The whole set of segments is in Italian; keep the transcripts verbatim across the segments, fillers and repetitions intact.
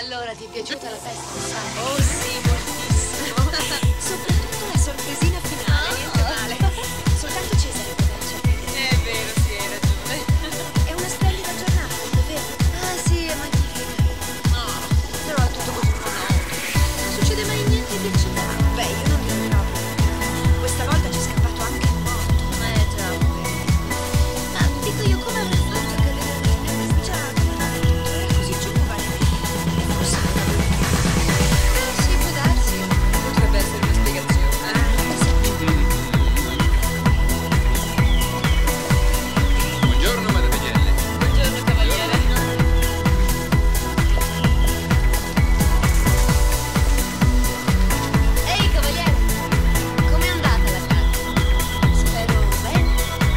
Allora, ti è piaciuta la festa, sai? Oh sì, moltissimo. Soprattutto la sorpresina finale, oh. Niente male. Soltanto Cesare poteva sorprendere. È vero, sì, hai ragione. È una splendida giornata, davvero? Ah sì, è magnifica. No, però è tutto così monotone. Non succede mai niente di eccitante. Beh, io non direi proprio. Questa volta ci è scappato anche il morto. Eh già, ma dico io, come avrei fatto a cadere? Già, era così giovane. Forse Eh sì, può darsi. potrebbe essere una spiegazione. Buongiorno, Madame Gelle. Buongiorno, cavaliere. Ehi, cavaliere, com'è andata la carta? Spero bene.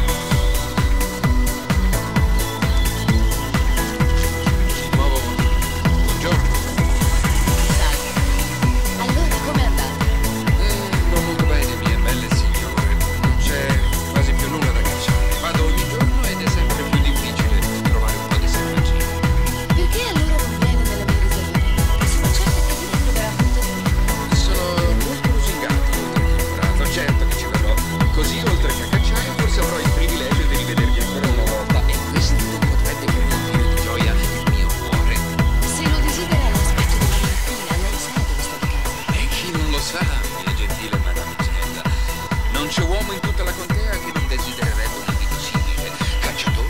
Di nuovo, buongiorno. Salve. Allora, com'è andata? Eh, non molto bene, mie belle signore. Non c'è quasi più nulla da cacciare. Vado ogni giorno ed è sempre più difficile trovare un po' di selvaggina. Perché allora non viene nella mia riserva? Sono certa che lì troverà molto di me. Sono molto lusingato oltre che innamorato. Certo che ci verrò. Così, oltre che a cacciare, forse avrò il privilegio di rivedervi ancora una volta. E questo non potrebbe che riempire di gioia il mio cuore. Se lo desidera l'aspetto della mattina, lei sa dove sta di casa. E chi non lo sa, mia gentile Madame Gella. Non c'è uomo in tutta la contea che non desidererebbe un amico simile. Cacciatore.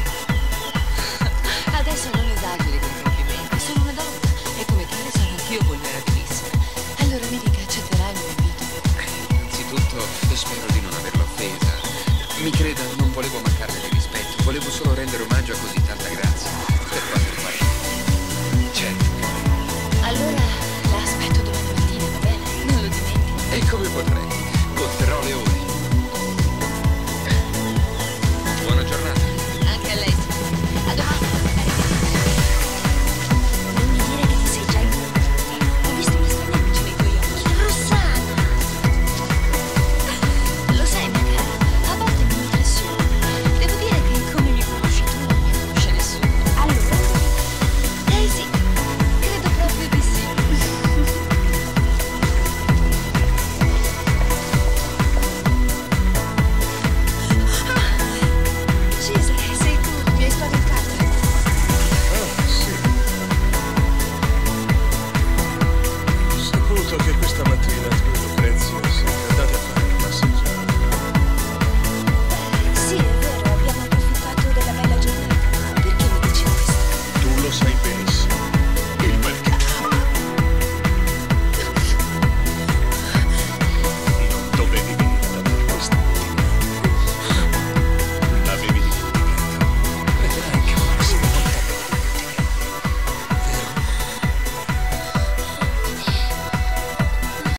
Adesso non esageri con i complimenti, sono una donna e come tale sono anch'io vulnerabilissima. Allora mi dica, accetterà il mio invito? Innanzitutto spero di non averla offesa. Mi creda, non volevo mancarle di rispetto, volevo solo rendere omaggio a così